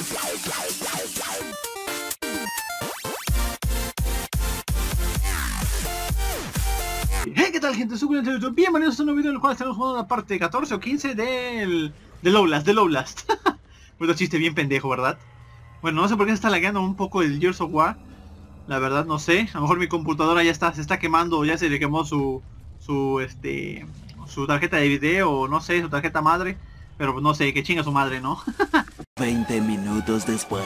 Hey, ¿qué tal, gente? Soy William de YouTube. Bienvenidos a un nuevo video en el cual estamos jugando la parte 14 o 15 de Outlast. Pues chiste bien pendejo, ¿verdad? Bueno, no sé por qué se está lagueando un poco el Gears of War. La verdad no sé. A lo mejor mi computadora ya se está quemando, ya se le quemó su tarjeta de video, o no sé, su tarjeta madre. Pero no sé, que chinga su madre, ¿no? 20 minutos después.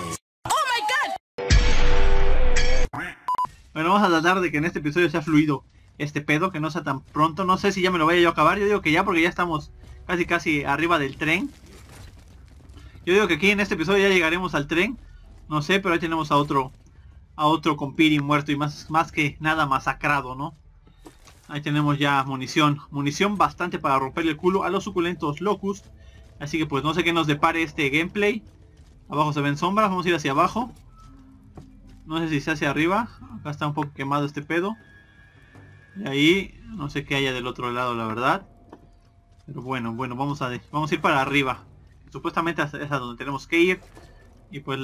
Bueno, vamos a tratar de que en este episodio sea fluido este pedo, que no sea tan pronto. No sé si ya me lo vaya yo a acabar. Yo digo que ya, porque ya estamos casi arriba del tren. Yo digo que aquí en este episodio ya llegaremos al tren. No sé, pero ahí tenemos a otro compiri muerto y más que nada masacrado, ¿no? Ahí tenemos ya munición bastante para romperle el culo a los suculentos locust. Así que pues no sé qué nos depare este gameplay. Abajo se ven sombras, vamos a ir hacia abajo. No sé si se hacia arriba. Acá está un poco quemado este pedo. Y ahí no sé qué haya del otro lado, la verdad. Pero bueno, vamos a ir para arriba. Supuestamente es a donde tenemos que ir. Y pues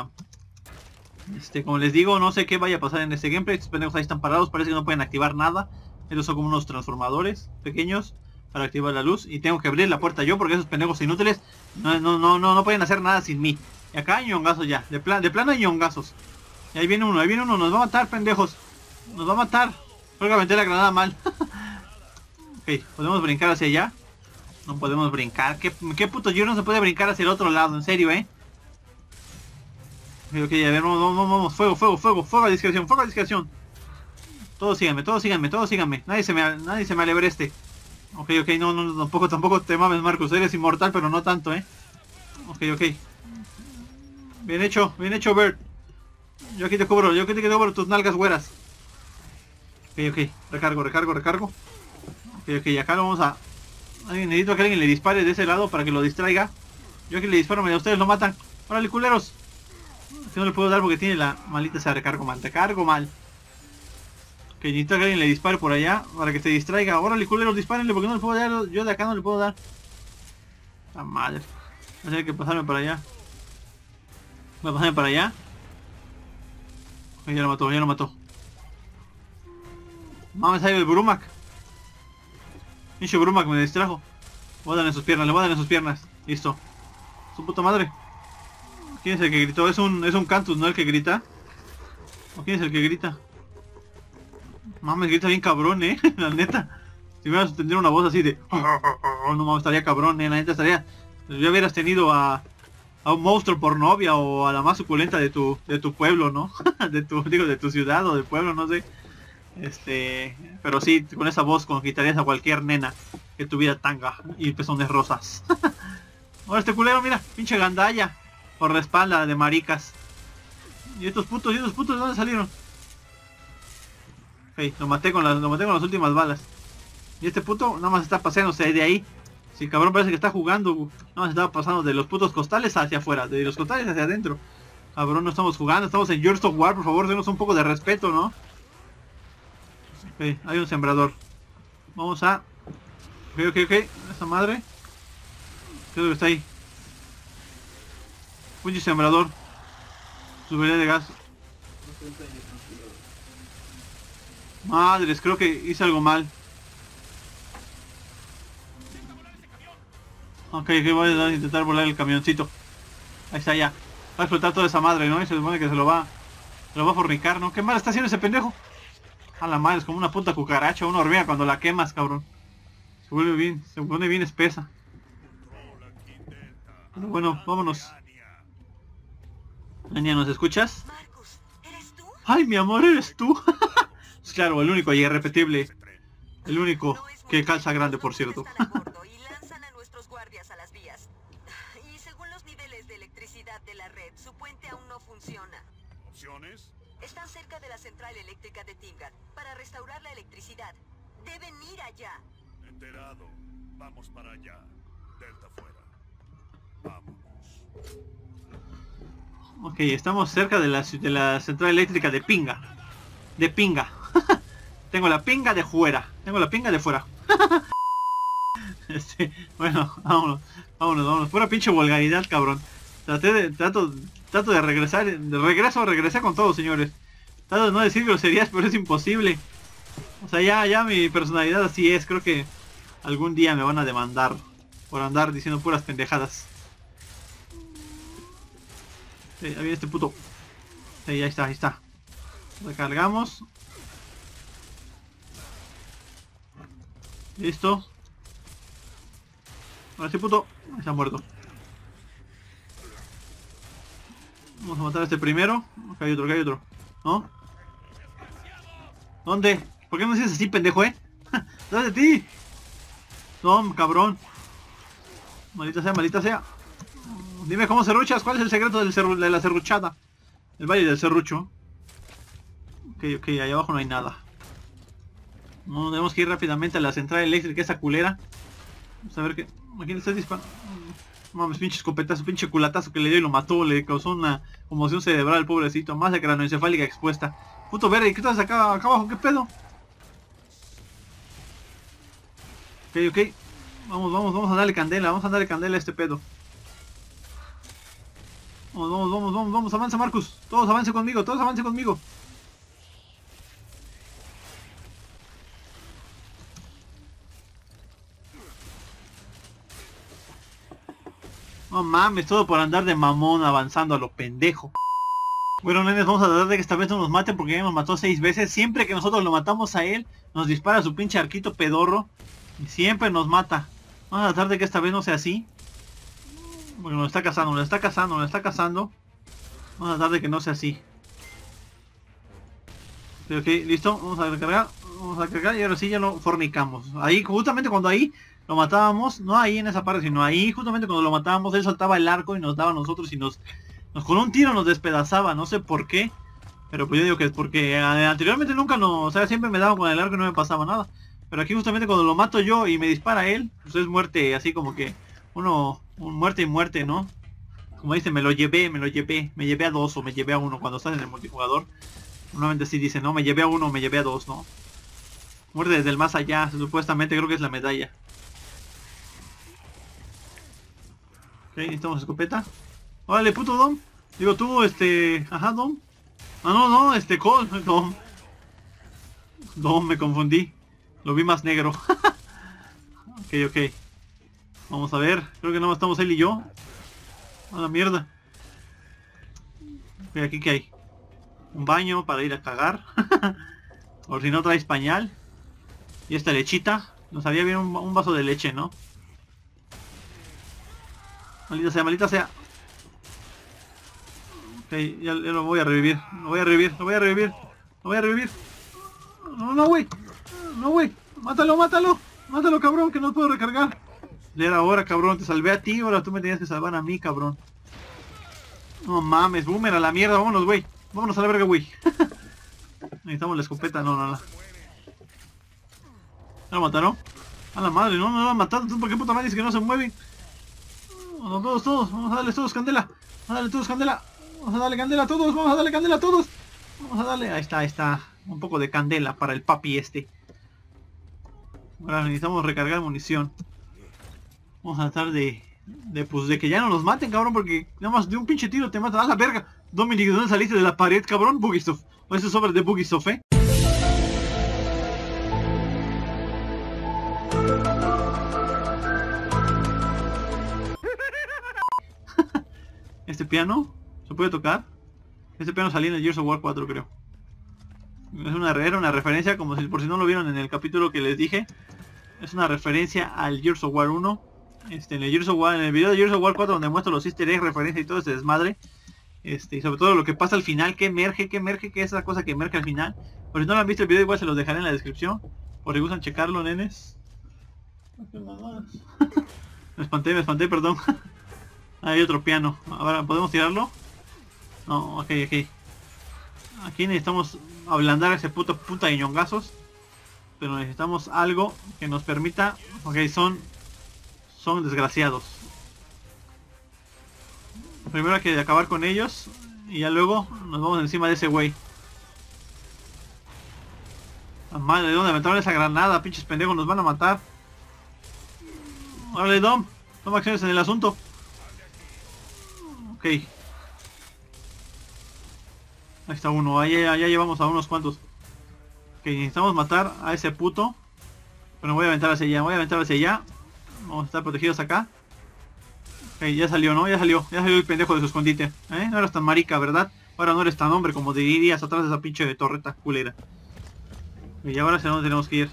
como les digo, no sé qué vaya a pasar en este gameplay. Estos pendejos ahí están parados, parece que no pueden activar nada. Estos son como unos transformadores pequeños para activar la luz. Y tengo que abrir la puerta yo, porque esos pendejos inútiles no pueden hacer nada sin mí. Y acá hay ñongazos ya, de plano hay ñongazos. Y ahí viene uno, nos va a matar, pendejos. Nos va a matar. Creo que aventé la granada mal. Ok, ¿podemos brincar hacia allá? No podemos brincar. ¿Qué puto yo no se puede brincar hacia el otro lado? En serio, Ok, a ver, vamos. Fuego a discreción. Todos síganme. Nadie se me alebre. Ok, no, tampoco te mames, Marcus. Eres inmortal, pero no tanto, Ok. Bien hecho, Bert. Yo aquí te cubro tus nalgas güeras. Ok. Recargo. Ok, acá lo vamos a... necesito que alguien le dispare de ese lado para que lo distraiga. Yo aquí le disparo, mira, ustedes lo matan. ¡Órale, culeros! Que no le puedo dar porque tiene la malita esa recargo mal. Ok, necesito que alguien le dispare por allá para que se distraiga. ¡Órale, culeros, dispárenle! Porque no le puedo dar. Yo de acá no le puedo dar. La madre. Voy a tener que pasarme para allá. Ok, ya lo mató. Mames, ahí el Brumac. Pinche Brumac me distrajo. Le voy a dar en sus piernas. Listo. Su puta madre. ¿Quién es el que gritó? Es un Cantus, ¿no? El que grita. ¿O quién es el que grita? Mames, grita bien cabrón, la neta. Si hubieras tenido una voz así de... no mames, estaría cabrón, la neta estaría... Ya hubieras tenido a un monstruo por novia, o a la más suculenta de tu pueblo, ¿no? de tu ciudad o del pueblo, no sé. Pero sí, con esa voz conquistarías a cualquier nena que tuviera tanga y pezones rosas. Ahora este culero, mira, pinche gandalla por la espalda de maricas. ¿Y estos putos de dónde salieron? Ok, lo maté con las últimas balas. Y este puto nada más está paseándose de ahí. Sí, cabrón, parece que está jugando. Nada más estaba pasando de los putos costales hacia afuera, de los costales hacia adentro. Cabrón, no estamos jugando, estamos en Gears of War, por favor, denos un poco de respeto, ¿no? Ok, hay un sembrador. Vamos a... Ok. Esa madre. ¿Qué es lo que está ahí? Pinche sembrador. Tubería de gas. Madres, creo que hice algo mal. Ok, voy a intentar volar el camioncito. Ahí está ya. Va a explotar toda esa madre, ¿no? Y se supone que se lo va a fornicar, ¿no? ¿Qué mal está haciendo ese pendejo? A la madre, es como una puta cucaracha, una hormiga cuando la quemas, cabrón. Se pone bien espesa. Pero bueno, vámonos. Anya, ¿nos escuchas? Marcus, ¿eres tú? ¡Ay, mi amor, eres tú! Pues claro, el único y irrepetible. El único que calza grande, por cierto. Están a bordo y lanzan a nuestros guardias a las vías. Y según los niveles de electricidad de la red, su puente aún no funciona. ¿Opciones? Están cerca de la central eléctrica de Timgar. Para restaurar la electricidad, deben ir allá. Enterado. Vamos para allá. Delta fuera. Vámonos. Ok, estamos cerca de la central eléctrica de Pinga. Tengo la pinga de fuera. Bueno, vámonos. Pura pinche vulgaridad, cabrón. Trato de regresar, regresé con todo, señores. Trato de no decir groserías, pero es imposible. O sea, ya mi personalidad así es. Creo que algún día me van a demandar por andar diciendo puras pendejadas. Sí, ahí viene este puto. Sí, ahí está. Recargamos. Listo. Ahora este puto está muerto. Vamos a matar a este primero. Acá hay otro. ¿No? ¿Dónde? ¿Por qué no dices así, pendejo, ¡Dale de ti! Tom, cabrón. Maldita sea. Dime cómo serruchas. ¿Cuál es el secreto de la serruchada? El valle del serrucho. Ok, ahí abajo no hay nada. No, tenemos que ir rápidamente a la central eléctrica, esa culera. Vamos a ver qué. ¿A quién le estás disparando? Mames, pinche escopetazo, pinche culatazo que le dio y lo mató. Le causó una conmoción cerebral, pobrecito. Masa cranoencefálica expuesta. Puto verde, ¿qué estás acá abajo? ¿Qué pedo? Ok. Vamos a darle candela. A este pedo. Vamos, avanza Marcus. Todos avancen conmigo. No mames, todo por andar de mamón avanzando a lo pendejo. Bueno, nenes, vamos a tratar de que esta vez no nos maten porque ya nos mató 6 veces. Siempre que nosotros lo matamos a él, nos dispara su pinche arquito pedorro. Y siempre nos mata. Vamos a tratar de que esta vez no sea así. Porque nos está cazando. Vamos a tratar de que no sea así. Ok, listo. Vamos a recargar y ahora sí ya lo fornicamos. Ahí, justamente cuando ahí lo matábamos, no ahí en esa parte, sino ahí justamente cuando lo matábamos, él soltaba el arco y nos daba a nosotros y nos con un tiro nos despedazaba, no sé por qué. Pero pues yo digo que es porque anteriormente nunca o sea, siempre me daba con el arco y no me pasaba nada. Pero aquí justamente cuando lo mato yo y me dispara él, pues es muerte, así como que muerte y muerte, ¿no? Como dice, me llevé a 2 o me llevé a 1 cuando estás en el multijugador. Normalmente sí dice, no, me llevé a 1 o me llevé a 2, ¿no? Muerte desde el más allá, supuestamente creo que es la medalla. Ok, necesitamos escopeta. Órale, puto Dom. Digo tú, ajá, Dom. Ah, no, Cole, Dom. Dom, me confundí. Lo vi más negro. Ok. Vamos a ver. Creo que no estamos él y yo. A la mierda. Ok, aquí que hay. Un baño para ir a cagar. Por si no traes pañal. Y esta lechita. Nos había bien un vaso de leche, ¿no? Maldita sea. Ok, ya lo voy a revivir. Lo voy a revivir. No, güey. Mátalo, cabrón, que no puedo recargar. Ya era hora, cabrón. Te salvé a ti, ahora tú me tenías que salvar a mí, cabrón. No mames, boomer a la mierda. Vámonos, güey. Vámonos a la verga, güey. Necesitamos la escopeta. No. ¿Ya lo mataron? A la madre, no lo han matado. Entonces, ¿por qué puta madre dice que no se mueve? No, todos. Vamos a darles todos candela. Vamos a darle candela a todos. Ahí está. Un poco de candela para el papi este. Ahora necesitamos recargar munición. Vamos a tratar de que ya no nos maten, cabrón, porque nada más de un pinche tiro te matan a la verga. Dominic, ¿de dónde saliste? De la pared, cabrón? Bugisoft. O eso es sobre de Bugisoft, Este piano se puede tocar. Este piano salía en el Gears of War 4, creo. Era una referencia, como si por si no lo vieron en el capítulo que les dije. Es una referencia al Gears of War 1. En el video de Gears of War 4 donde muestro los easter eggs, referencia y todo ese desmadre. Y sobre todo lo que pasa al final, que emerge, que es esa cosa que emerge al final. Por si no lo han visto el video, igual se los dejaré en la descripción. Por si gustan checarlo, nenes. Me espanté, perdón. Hay otro piano. Ahora, ¿podemos tirarlo? No, ok. Aquí necesitamos ablandar a ese punta de ñongazos. Pero necesitamos algo que nos permita... Ok, son desgraciados. Primero hay que acabar con ellos. Y ya luego nos vamos encima de ese güey. La madre, ¿de dónde aventaron esa granada? Pinches pendejos, nos van a matar. Órale, Dom. Toma acciones en el asunto. Ok. Ahí está uno, allá llevamos a unos cuantos. Ok, necesitamos matar a ese puto. Pero voy a aventar hacia allá, Vamos a estar protegidos acá. Ok, ya salió, ¿no? Ya salió el pendejo de su escondite. No eras tan marica, ¿verdad? Ahora no eres tan hombre como dirías atrás de esa pinche torreta culera. Y ahora hacia dónde tenemos que ir.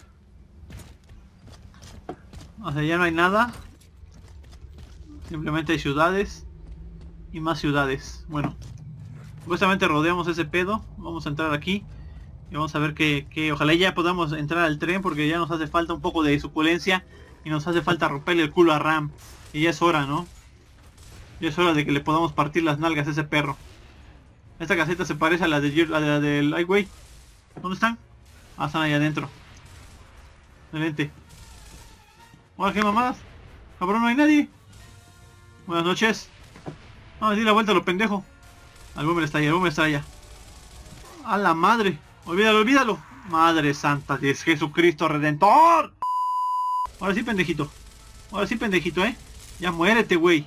Hacia allá no hay nada. Simplemente hay ciudades. Y más ciudades. Bueno. Supuestamente rodeamos ese pedo. Vamos a entrar aquí. Y vamos a ver que ojalá ya podamos entrar al tren. Porque ya nos hace falta un poco de suculencia. Y nos hace falta romperle el culo a Ram. Y ya es hora, ¿no? Ya es hora de que le podamos partir las nalgas a ese perro. Esta caseta se parece a la del... Ay, güey. ¿Dónde están? Ah, están allá adentro. Excelente. Hola, ¿qué mamadas? Cabrón, no hay nadie. Buenas noches. Vamos a decir la vuelta a lo pendejo. El boomer está allá, A la madre. Olvídalo. Madre santa de Jesucristo Redentor. Ahora sí, pendejito, Ya muérete, güey.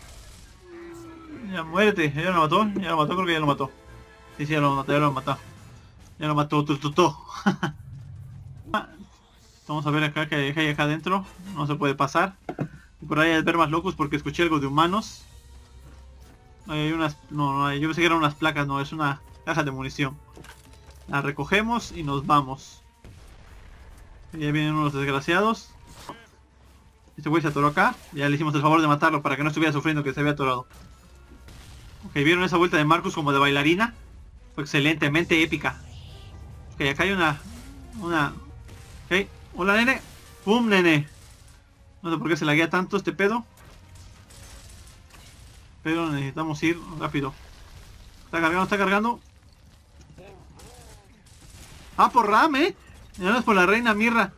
Ya muérete. ¿Ya lo mató? Creo que ya lo mató. Sí, ya lo mató. Ya lo mató, tututó. Vamos a ver acá que hay acá adentro. No se puede pasar. Y por ahí hay ver más locos porque escuché algo de humanos. Hay unas... No, yo pensé que eran unas placas, no, es una caja de munición. La recogemos y nos vamos. Y ya vienen unos desgraciados. Este güey se atoró acá. Ya le hicimos el favor de matarlo para que no estuviera sufriendo que se había atorado. Ok, ¿vieron esa vuelta de Marcus como de bailarina? Fue excelentemente épica. Ok, acá hay una... Ok, hola nene. ¡Pum, nene! No sé por qué se laguea tanto este pedo. Pero necesitamos ir rápido. Está cargando. Ah, por Ram, no es por la reina Mirra.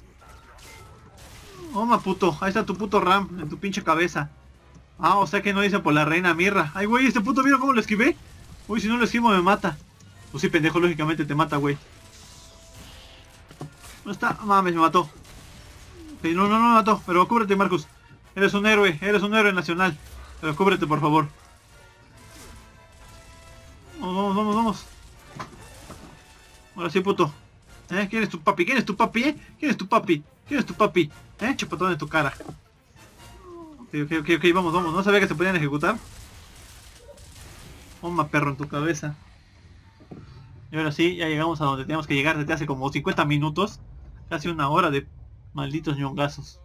Toma, puto. Ahí está tu puto Ram en tu pinche cabeza. Ah, o sea que no dice por la reina Mirra. Ay, güey, este puto, ¿vieron cómo lo esquivé? Uy, si no lo esquivo me mata. Pues sí, pendejo, lógicamente te mata, güey. No está, mames, me mató. Okay, no me mató, pero cúbrete, Marcus. Eres un héroe nacional. Pero cúbrete, por favor. Vamos. Ahora sí, puto. ¿Quién es tu papi? ¿Quién es tu papi? Chupatón en tu cara. Ok, vamos. No sabía que se podían ejecutar. Toma, perro, en tu cabeza. Y ahora sí, ya llegamos a donde teníamos que llegar desde hace como 50 minutos. Casi una hora de malditos ñongazos.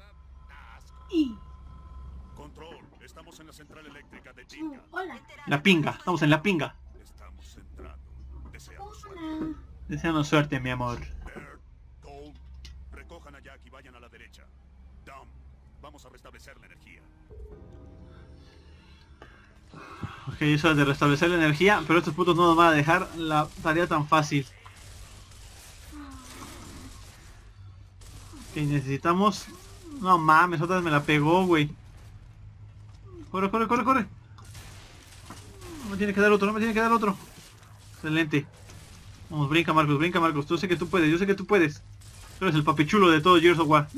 Control, estamos en la central eléctrica de Pinga. La pinga, estamos en la pinga. Estamos entrando. Deseamos suerte. Deseanos suerte, mi amor. Bert, Cole, recojan a Jack y vayan a la derecha. Dom, vamos a restablecer la energía. Ok, eso es de restablecer la energía, pero estos putos no nos van a dejar la tarea tan fácil. Ok, necesitamos... No mames, otra vez me la pegó, güey. Corre. No me tiene que dar otro, Excelente. Vamos, brinca Marcos. Yo sé que tú puedes. Tú eres el papichulo de todo Gears of War.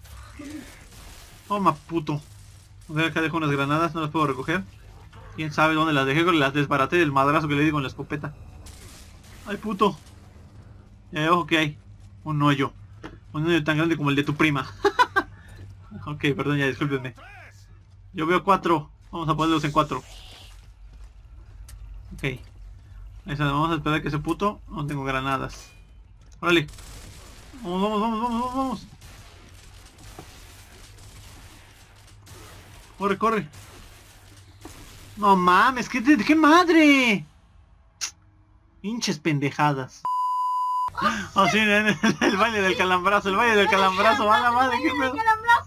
Toma, puto. A ver, acá dejo unas granadas, no las puedo recoger. Quién sabe dónde las dejé, las desbaraté del madrazo que le di con la escopeta. Ay, puto. Y ahí abajo que hay un hoyo tan grande como el de tu prima. Ok, perdón, ya discúlpenme. Yo veo 4. Vamos a ponerlos en 4. Ok. Ahí está, vamos a esperar que ese puto... No tengo granadas. Órale. Vamos. Corre. No mames, ¿qué madre? Hinches pendejadas. Oh, sí, el baile del calambrazo, a la madre, qué pedo.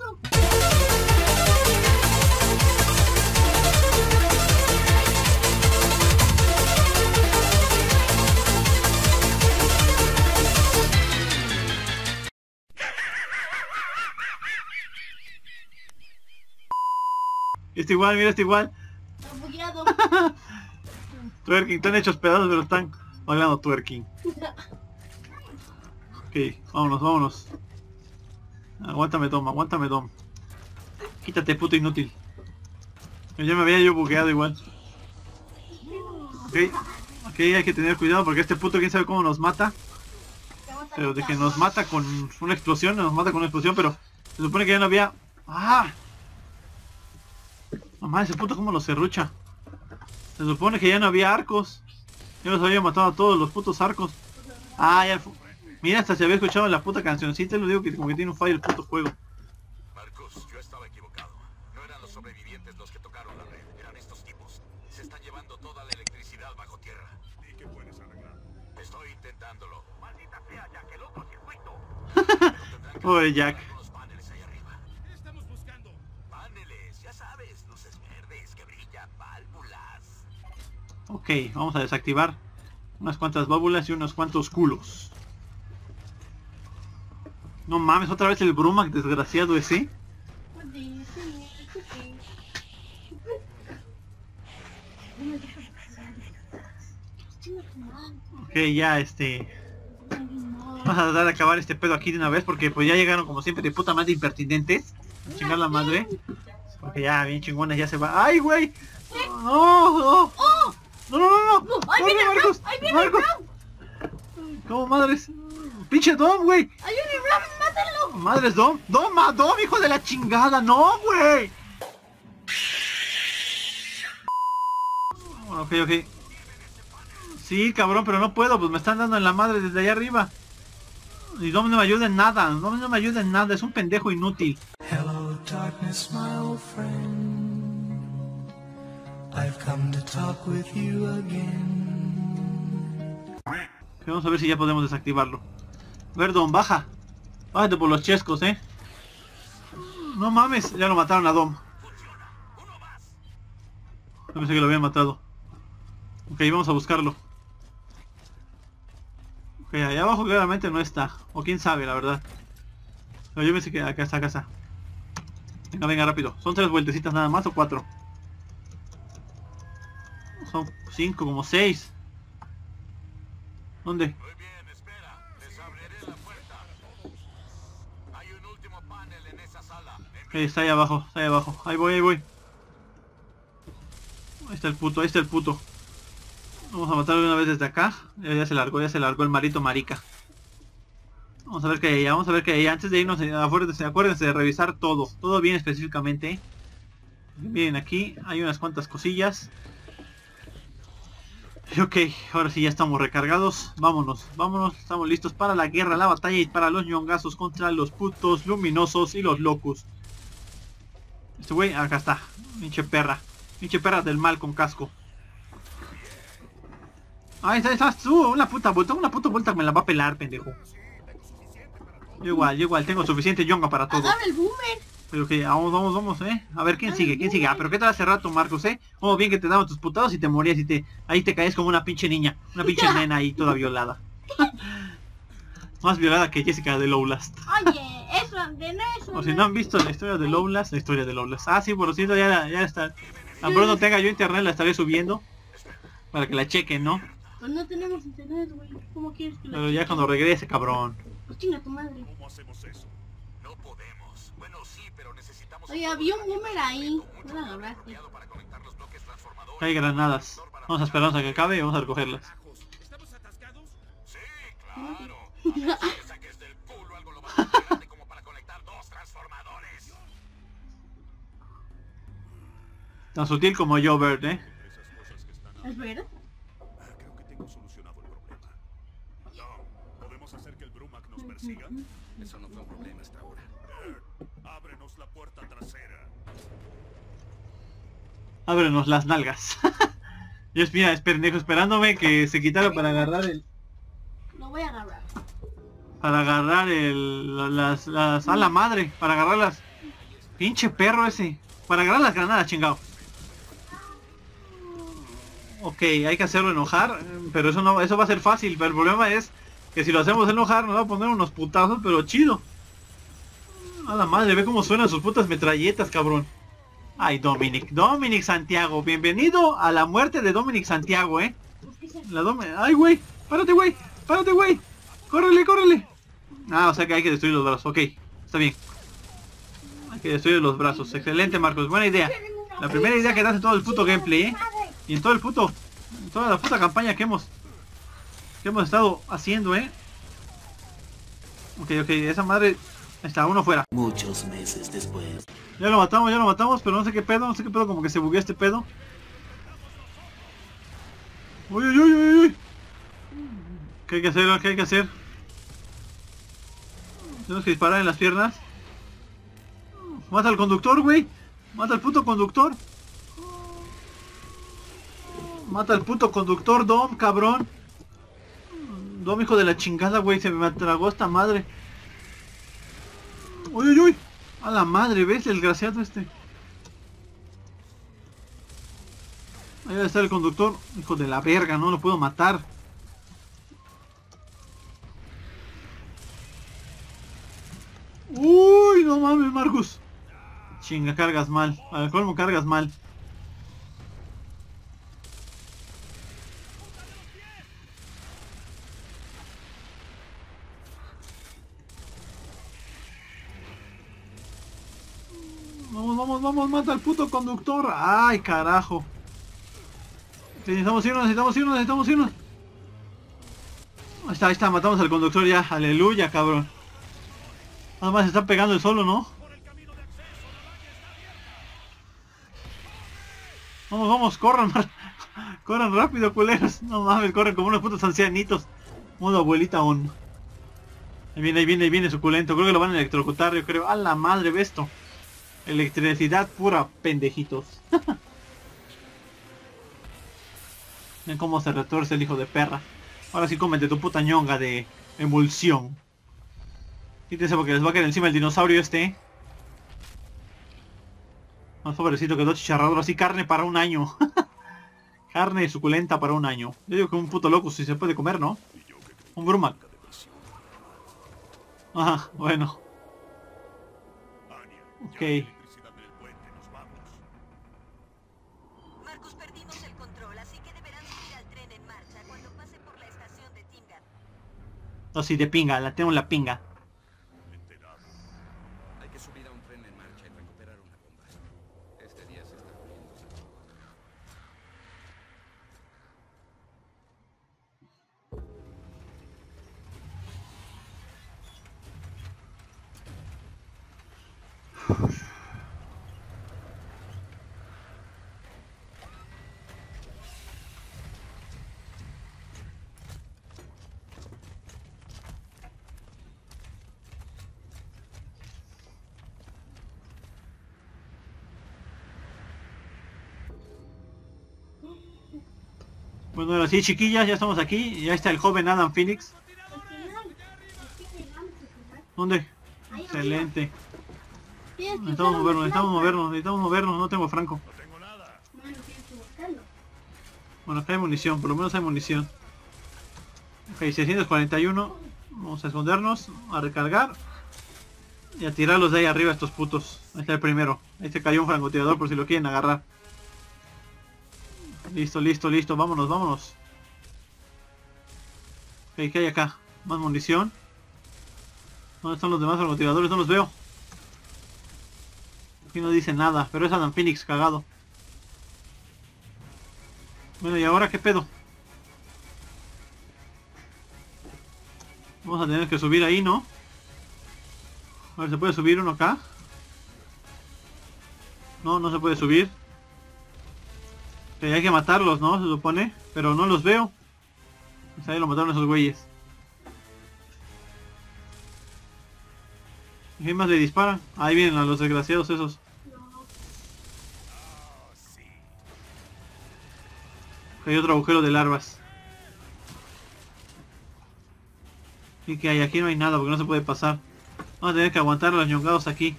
Está igual. Twerking, están hechos pedazos, pero están bailando twerking. Ok, vámonos. Aguántame, Dom. Quítate, puto inútil. Ya me había yo bugueado igual. Ok, ok, hay que tener cuidado porque este puto quién sabe cómo nos mata. Pero de que nos mata con una explosión, nos mata con una explosión, pero se supone que ya no había... ¡Ah! Mamá, ese puto cómo lo serrucha. Se supone que ya no había arcos. Yo los había matado a todos los putos arcos. Ah, ya... Mira, hasta se había escuchado la puta cancioncita, lo digo que como que tiene un fallo el puto juego. Marcus, yo estaba equivocado. No eran los sobrevivientes los que tocaron la red, eran estos tipos. Se están llevando toda la electricidad bajo tierra. ¿Y qué puedes arreglar? Estoy intentándolo. Maldita sea, Jack, el otro circuito. Oye, Jack. Algunos paneles ahí arriba. ¿Qué estamos buscando? Paneles, ya sabes, luces verdes que brillan, válvulas. Ok, vamos a desactivar unas cuantas válvulas y unos cuantos culos. No mames, otra vez el Brumac desgraciado ese. Ok, ya vamos a tratar de acabar este pedo aquí de una vez porque pues ya llegaron como siempre de puta madre impertinentes. A chingar la madre. Porque ya bien chingones ya se va. ¡Ay, güey! ¡No! ¡No! ¡No, no, no! ¡No! ¡Ahí viene el Marcos! Brown! ¡Ahí viene el ¡Marcos! Brown! ¿Cómo madres? ¡Pinche Dom, güey! ¡Ahí viene el Brown! ¡Mátalo! ¡Madres, Dom! ¡Dom, hijo de la chingada! ¡No, güey! Ok, ok. Sí, cabrón, pero no puedo, pues me están dando en la madre desde allá arriba. Y Dom no me ayuda en nada, Dom no me ayuda en nada, es un pendejo inútil. Hello, darkness, my old friend. I've come to talk with you again. Vamos a ver si ya podemos desactivarlo. A ver, Dom, baja. Bájate por los chescos, No mames, ya lo mataron a Dom. Yo pensé que lo habían matado. Ok, vamos a buscarlo. Ok, allá abajo claramente no está. O quién sabe, la verdad. Pero yo pensé que acá está, acá está. Venga, venga, rápido. ¿Son 3 vueltecitas nada más o 4? Son 5, como 6. ¿Dónde? Muy bien, espera. Les abriré la puerta. Hay un último panel en esa sala. Está ahí abajo, está ahí abajo. Ahí voy, ahí voy. Ahí está el puto, ahí está el puto. Vamos a matarlo una vez desde acá. Ya se largó el marito marica. Vamos a ver qué hay allá, vamos a ver qué hay allá. Antes de irnos, acuérdense de revisar todo. Todo bien específicamente. Miren, aquí hay unas cuantas cosillas. Y ok, ahora sí ya estamos recargados. Vámonos, vámonos. Estamos listos para la guerra, la batalla y para los ñongazos contra los putos luminosos y los locos. Este güey, acá está. Pinche perra. Pinche perra del mal con casco. Ahí estás tú, una puta vuelta me la va a pelar, pendejo. Yo igual, tengo suficiente yonga para todo. ¡Agarra el boomer! Pero que vamos, A ver, ¿quién sigue? Ah, pero ¿qué tal hace rato, Marcos, Como bien que te daban tus putados y te morías y ahí te caes como una pinche niña. Una pinche nena ahí toda violada. Más violada que Jessica de Lowlast. Oye, eso, de no eso. O si no han visto la historia de Lowlast, Ah, sí, por lo cierto ya está. Tan pronto tenga yo internet la estaré subiendo. Para que la chequen, ¿no? Pues no tenemos internet, güey. ¿Cómo quieres que lo Pero ya cuando regrese, cabrón. Pues chinga tu madre. ¿Cómo hacemos eso? No podemos. Bueno, sí, pero necesitamos... Oye, había un boomer ahí. No la agarraste. para conectar los bloques transformadores. Hay granadas. Vamos a esperarnos a que acabe y vamos a recogerlas. ¿Estamos atascados? Sí, claro. A ver si le saques del culo algo lo bastante grande como para conectar 2 transformadores. Tan sutil como yo, Bert, Esas cosas que están... ¿Es verdad? Creo que tengo solucionado el problema. No, ¿podemos hacer que el Brumac nos persiga? Eso no fue un problema hasta ahora. Ábrenos la puerta trasera. Ábrenos las nalgas. Yo mira, pendejo, esperándome que se quitara para agarrar Lo voy a agarrar. a la madre, para agarrar las... Pinche perro ese. Para agarrar las granadas, chingado. Ok, hay que hacerlo enojar, pero eso va a ser fácil, pero el problema es que si lo hacemos enojar nos va a poner unos putazos, pero chido. A la madre, ve cómo suenan sus putas metralletas, cabrón. Ay, Dominic Santiago, bienvenido a la muerte de Dominic Santiago, Ay, güey, párate, güey, córrele. Ah, o sea que hay que destruir los brazos, ok, está bien. Hay que destruir los brazos, excelente, Marcos, buena idea. La primera idea que te hace todo el puto gameplay, y en todo el puto... En toda la puta campaña que hemos estado haciendo, Ok, esa madre... Está uno fuera. Muchos meses después. Ya lo matamos, pero no sé qué pedo, como que se bugueó este pedo. Uy, uy, uy, uy, uy. ¿Qué hay que hacer? ¿Qué hay que hacer? Tenemos que disparar en las piernas. Mata al conductor, güey. Mata al puto conductor. Mata al puto conductor, Dom, cabrón. Dom, hijo de la chingada, güey. Se me tragó esta madre. Uy, uy, uy. A la madre, ¿ves? El desgraciado este. Ahí debe estar el conductor. Hijo de la verga, no lo puedo matar. Uy, no mames, Marcus. Chinga, cargas mal. Al colmo cargas mal. Vamos, mata al puto conductor. Ay, carajo. Necesitamos irnos. Ahí está, matamos al conductor ya. Aleluya, cabrón. Nada más se está pegando el solo, ¿no? Vamos, corran. Corran rápido, culeros. No mames, corren como unos putos ancianitos. Modo abuelita on. Ahí viene suculento. Creo que lo van a electrocutar, yo creo. A la madre, ve esto. Electricidad pura, pendejitos. Ven cómo se retuerce el hijo de perra. Ahora sí cómete tu puta ñonga de emulsión. Quítense porque les va a caer encima el dinosaurio este. Más pobrecito, quedó chicharrador. Así carne para un año. Carne suculenta para un año. Yo digo que un puto loco si se puede comer, ¿no? Un Brumac. Ajá, bueno. Ok. Marcus, perdimos el control, así que deberán subir al tren en marcha cuando pase por la estación de Tingar. No, sí, de pinga, la tengo en la pinga. Hay que subir a un tren en marcha y recuperar una bomba. Este día se está poniendo. Bueno, ahora sí, chiquillas, ya estamos aquí. Ya está el joven Adam Phoenix. ¿Dónde? Excelente. Necesitamos movernos. No tengo franco. Bueno, acá hay munición, por lo menos hay munición. Ok, 641. Vamos a escondernos, a recargar. Y a tirarlos de ahí arriba a estos putos. Ahí está el primero. Ahí se cayó un francotirador por si lo quieren agarrar. Listo, vámonos. Ok, ¿qué hay acá? Más munición. ¿Dónde están los demás francotiradores? No los veo. Aquí no dice nada, pero es Adam Phoenix cagado. Bueno, ¿y ahora qué pedo? Vamos a tener que subir ahí, ¿no? A ver, ¿se puede subir uno acá? No, no se puede subir. Hay que matarlos, ¿no? Se supone. Pero no los veo. Pues ahí lo mataron esos güeyes. ¿Y qué más le disparan? Ahí vienen a los desgraciados esos. Hay otro agujero de larvas. ¿Y qué hay? Aquí no hay nada porque no se puede pasar. Vamos a tener que aguantar los ñongados aquí.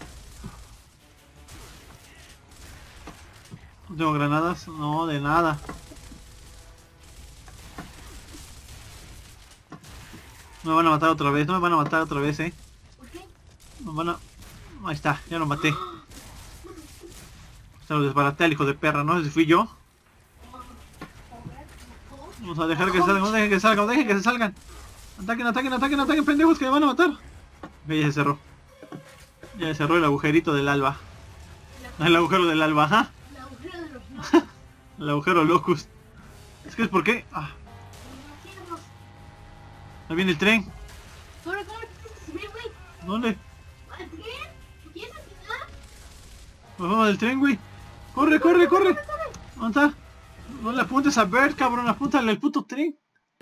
¿No tengo granadas? No, de nada. No me van a matar otra vez, Me van a... Ahí está, ya lo maté. Se lo desbaraté al hijo de perra, no sé si fui yo. Vamos a dejar que salgan, no dejen que se salgan. Ataquen, pendejos, que me van a matar. Ok, ya se cerró. Ya se cerró el agujerito del alba. El agujero del alba, ajá. El agujero de los locos. El agujero locus. Es que es porque... Ah, Los cierros. ahí viene el tren. Corre, corre, tienes que subir, güey. ¿Dónde? ¿Al tren? ¿Quieres atinar? Pues vamos del tren, güey. Corre, corre, corre. ¿Dónde está? No le apuntes a Bert, cabrón. Apúntale al puto tren.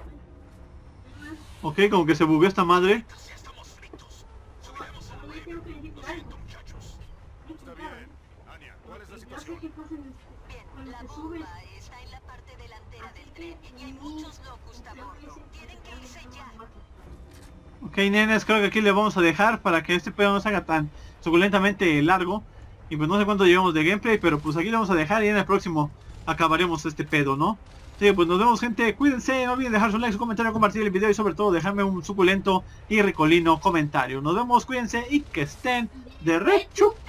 Ok, como que se bugueó esta madre. Ya estamos fritos. Güey, tengo que decirte algo. Muchachos. Está bien. Ania, ¿cuál es la No sé situación? qué pasa en el... Bien, cuando la te subes. bomba está en la parte delantera del tren y hay muchos locust a bordo. Tienen que irse ya. Ok, nenes, creo que aquí le vamos a dejar para que este pedo no se haga tan suculentamente largo. Y pues no sé cuánto llevamos de gameplay, pero pues aquí le vamos a dejar y en el próximo acabaremos este pedo, ¿no? Sí, pues nos vemos, gente, cuídense, no olviden dejar su like, su comentario, compartir el video y sobre todo dejarme un suculento y ricolino comentario. Nos vemos, cuídense y que estén de rechu.